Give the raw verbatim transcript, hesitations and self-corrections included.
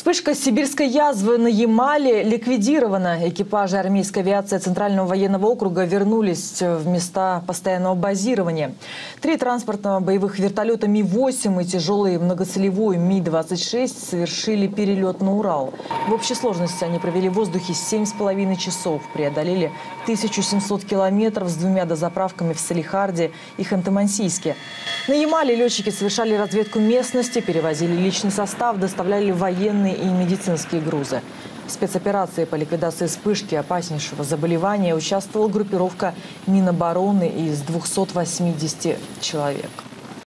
Вспышка сибирской язвы на Ямале ликвидирована. Экипажи армейской авиации Центрального военного округа вернулись в места постоянного базирования. Три транспортных боевых вертолета Ми восемь и тяжелый многоцелевой Ми двадцать шесть совершили перелет на Урал. В общей сложности они провели в воздухе семь с половиной часов, преодолели тысячу семьсот километров с двумя дозаправками в Салихарде и Ханты-Мансийске. На Ямале летчики совершали разведку местности, перевозили личный состав, доставляли военные и медицинские грузы. В спецоперации по ликвидации вспышки опаснейшего заболевания участвовала группировка Минобороны из двухсот восьмидесяти человек.